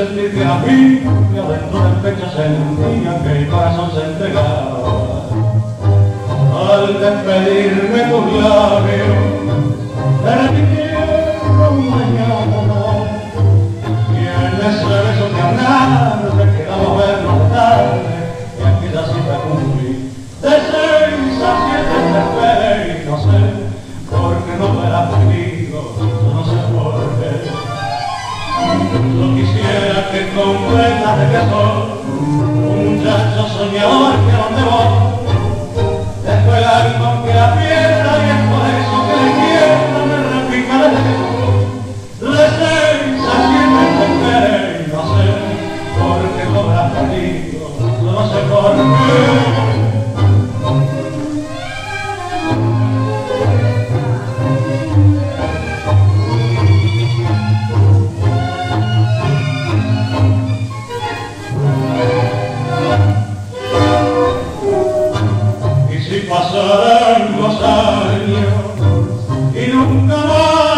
sentir que a mí, que adentro del pecho sentía que el corazón se entregaba. Al despedirme tus labios, te repitieron mañana, y en ese beso que hablar, te quedamos vernos tarde, y aquella cita cumplí. De 6 a 7 te esperé y no sé, porque no era conmigo, no sé por qué. Yo quisiera que comprendas de que soy un muchacho soñador que donde voy después el alma que la pierda, y es por eso que la izquierda me repica de lejos. De 6 a 7 te esperé y no sé por qué cobras conmigo, no sé por qué. Pasarán los años y nunca más